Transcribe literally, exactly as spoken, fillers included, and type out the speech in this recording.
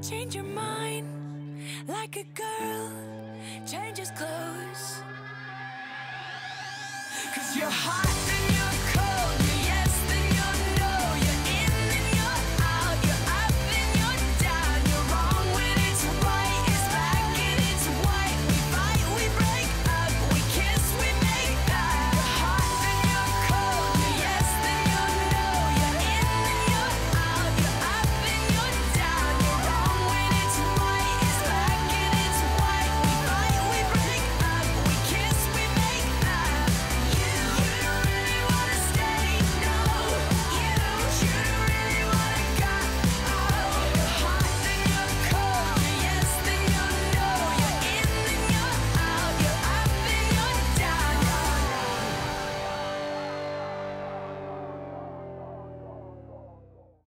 change your mind like a girl changes clothes. 'Cause you're hot.